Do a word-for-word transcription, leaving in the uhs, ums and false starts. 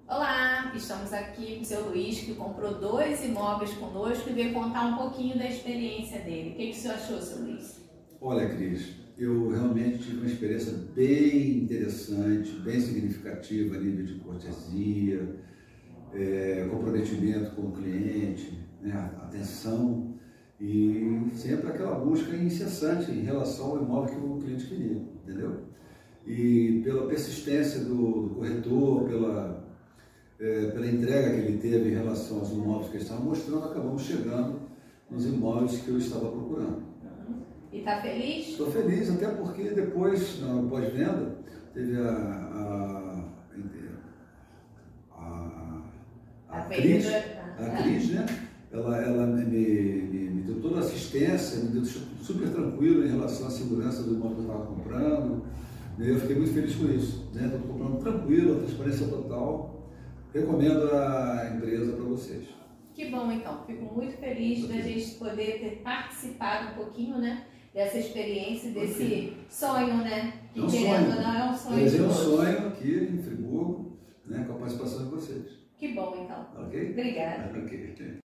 Olá, estamos aqui com o seu Luiz, que comprou dois imóveis conosco e veio contar um pouquinho da experiência dele. O que, que o senhor achou, seu Luiz? Olha, Cris, eu realmente tive uma experiência bem interessante, bem significativa a nível de cortesia, é, comprometimento com o cliente, né, atenção e sempre aquela busca incessante em relação ao imóvel que o cliente queria, entendeu? E pela persistência do, do corretor, pela É, pela entrega que ele teve em relação aos imóveis que ele estava mostrando, acabamos chegando nos imóveis que eu estava procurando. E está feliz? Estou feliz, até porque depois, na pós-venda, teve a, a, a, a, a Cris, a Cris, né? Ela, ela me, me, me deu toda a assistência, me deixou super tranquilo em relação à segurança do imóvel que eu estava comprando. Eu fiquei muito feliz com isso, né? Estou comprando tranquilo, a transparência total. Recomendo a empresa para vocês. Que bom, então. Fico muito feliz okay. da gente poder ter participado um pouquinho, né, dessa experiência, desse okay. sonho, né? Que é um querendo sonho. ou não, é um sonho. É um sonho aqui em Friburgo, né, com a participação de vocês. Que bom, então. Ok? Obrigada. Ok.